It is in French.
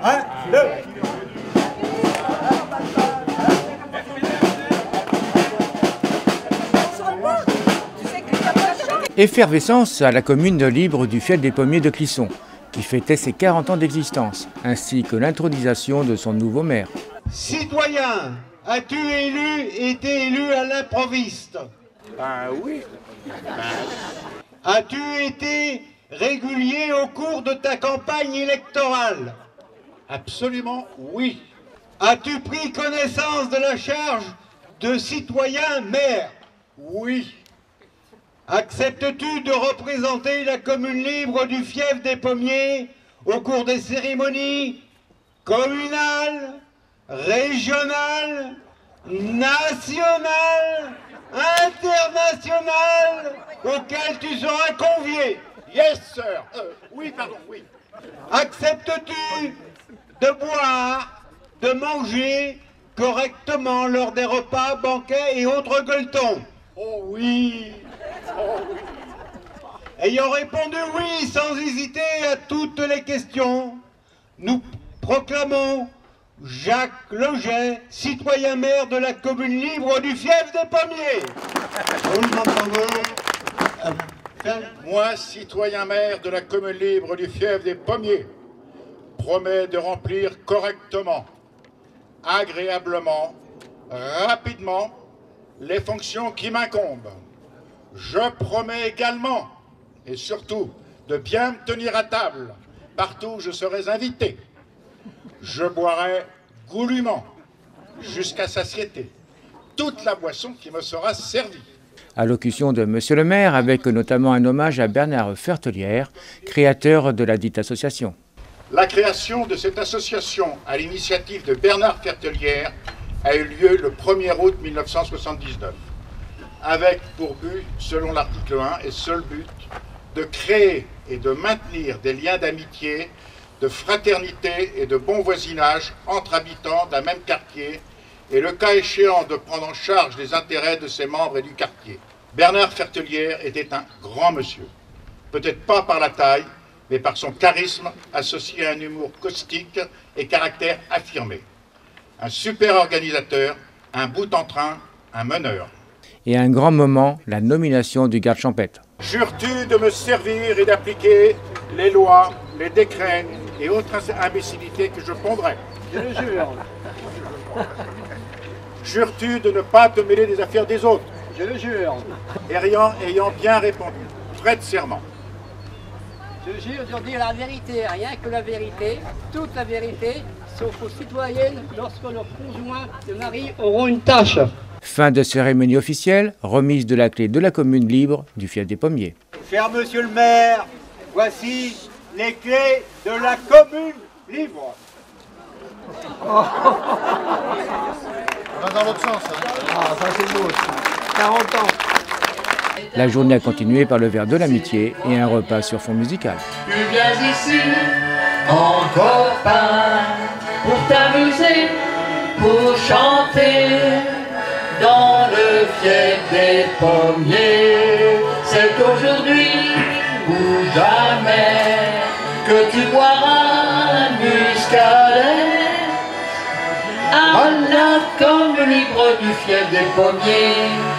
1, 2. Effervescence à la commune libre du fief des Pommiers de Clisson, qui fêtait ses 40 ans d'existence, ainsi que l'intronisation de son nouveau maire. Citoyen, as-tu été élu à l'improviste? Oui. As-tu été régulier au cours de ta campagne électorale? Absolument oui. As-tu pris connaissance de la charge de citoyen maire? Oui. Acceptes-tu de représenter la commune libre du fief des Pommiers au cours des cérémonies communales, régionales, nationales, internationales auxquelles tu seras convié? Yes, sir. Oui, pardon, oui. Acceptes-tu de boire, de manger correctement lors des repas, banquets et autres gueuletons? Oh oui. Oh oui. Ayant répondu oui sans hésiter à toutes les questions, nous proclamons Jacques Loget, citoyen maire de la commune libre du fief des Pommiers. Moi, citoyen maire de la commune libre du fief des Pommiers, promets de remplir correctement, agréablement, rapidement les fonctions qui m'incombent. Je promets également, et surtout, de bien me tenir à table, partout où je serai invité. Je boirai goulûment, jusqu'à satiété, toute la boisson qui me sera servie. Allocution de Monsieur le maire, avec notamment un hommage à Bernard Fertelière, créateur de la dite association. La création de cette association, à l'initiative de Bernard Fertelière, a eu lieu le 1er août 1979. Avec pour but, selon l'article 1, et seul but, de créer et de maintenir des liens d'amitié, de fraternité et de bon voisinage entre habitants d'un même quartier, et le cas échéant de prendre en charge les intérêts de ses membres et du quartier. Bernard Fertelière était un grand monsieur, peut-être pas par la taille, mais par son charisme associé à un humour caustique et caractère affirmé. Un super organisateur, un bout en train, un meneur. Et un grand moment, la nomination du garde champêtre. Jures-tu de me servir et d'appliquer les lois, les décrets et autres imbécilités que je pondrai? Je le jure. Jures-tu de ne pas te mêler des affaires des autres? Je le jure. Et ayant bien répondu, prête serment. Je jure de dire la vérité, rien que la vérité, toute la vérité, sauf aux citoyennes lorsque leurs conjoints de mari auront une tâche. Fin de cérémonie officielle, remise de la clé de la commune libre du fief des Pommiers. Cher monsieur le maire, voici les clés de la commune libre. Va dans l'autre sens. Hein. Ah, ça c'est beau aussi. 40 ans. La journée a continué par le verre de l'amitié et un repas sur fond musical. Tu viens ici en copain pour t'amuser, pour chanter dans le fief des Pommiers. C'est aujourd'hui ou jamais que tu boiras un muscadet à la commune libre du fief des Pommiers.